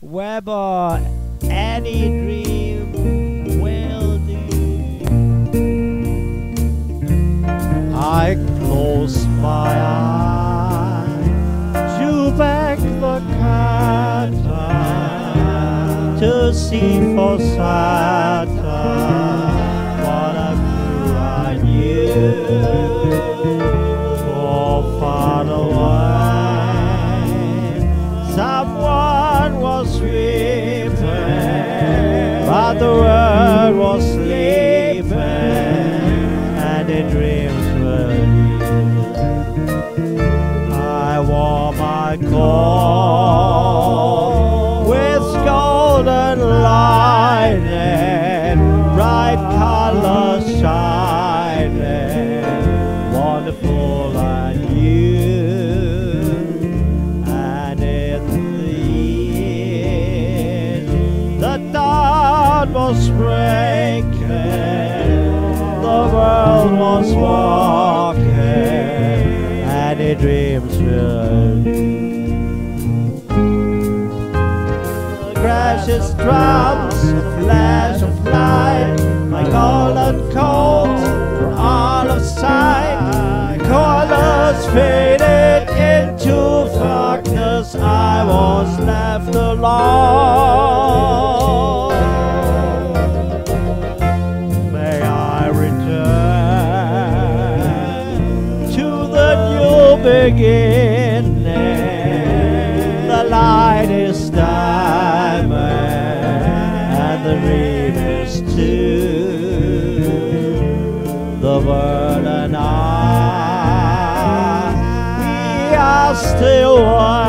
Whether any dream will do. I close my eyes to back the curtain to see for certain what I knew. So far away, someone was weeping, but the world was sleeping, and the dreams were deep. I wore my coat with golden lining, bright colors shining, wonderful and new. And in the dawn was breaking, the world was walking, and the dreams were new. The crashes, drums, the flash of light, my golden coat were out of sight. My colors faded into darkness. I was left alone. May I return to the new beginning. The light is diamond, and the dream is too. The world and I, we are still one.